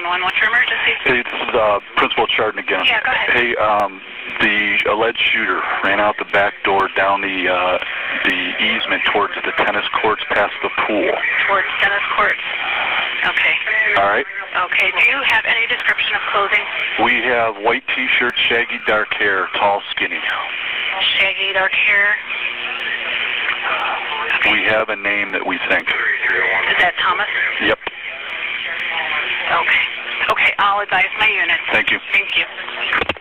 911. What's your emergency? Hey, this is Principal Chardon again. Yeah, go ahead. Hey, the alleged shooter ran out the back door down the easement towards the tennis courts past the pool. Towards tennis courts. Okay. All right. Okay. Do you have any description of clothing? We have white T-shirt, shaggy dark hair, tall, skinny. Shaggy dark hair. Okay. We have a name that we think. Is that Thomas? Yep. Okay. Okay, I'll advise my unit. Thank you. Thank you.